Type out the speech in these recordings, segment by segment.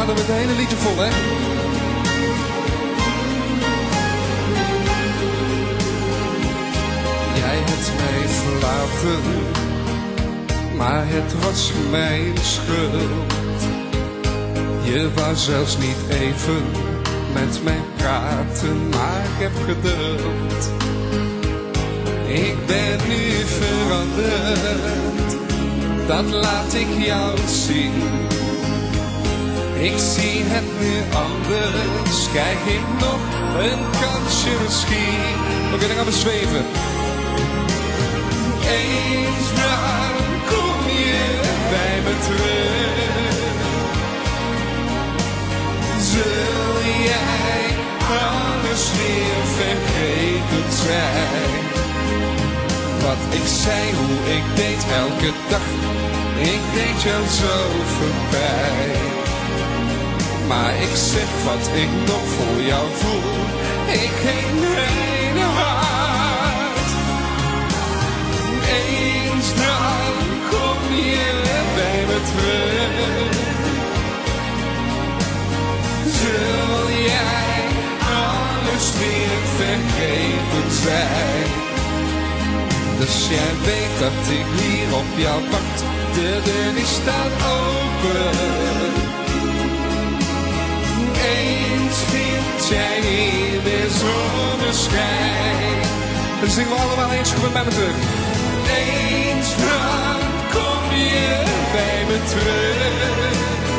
hadden we het hele liedje vol, hè? Jij hebt mij verlaten, maar het was mijn schuld. Je wou zelfs niet even met mij praten, maar ik heb geduld. Ik ben nu veranderd, dat laat ik jou zien. Ik zie het nu anders, krijg ik nog een kansje misschien. Oké, dan gaan we zweven. Eens dan kom je bij me terug. Zul jij alles weer vergeten zijn? Wat ik zei, hoe ik deed elke dag, ik deed jou zo voorbij. Maar ik zeg wat ik nog voor jou voel, ik heb mijn hart. Eens dan kom je bij me terug. Zul jij alles weer vergeten zijn? Dus jij weet dat ik hier op jou wacht, de deur die staat open. Eens vind jij hier weer zonneschijn. Dan zingen we allemaal eens goed bij me terug. Eens dan kom je bij me terug.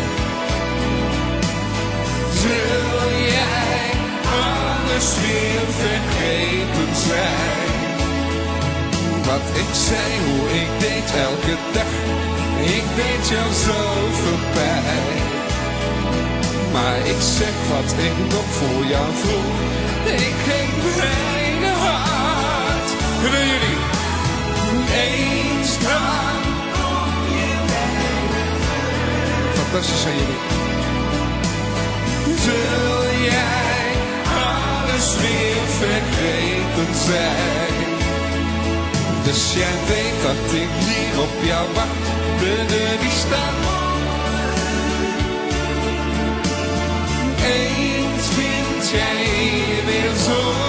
Zul jij alles weer vergeten zijn? Wat ik zei, hoe ik deed elke dag, ik deed jou zo voorbij. Maar ik zeg wat ik nog voor jou voel, ik geef mijn hart. Kunnen jullie? Eens dan kom je bij me terug. Fantastisch zijn jullie. Zul jij alles weer vergeten zijn? Dus jij weet dat ik hier op jou wacht, de deur die staat open. Eens vind jij weer zo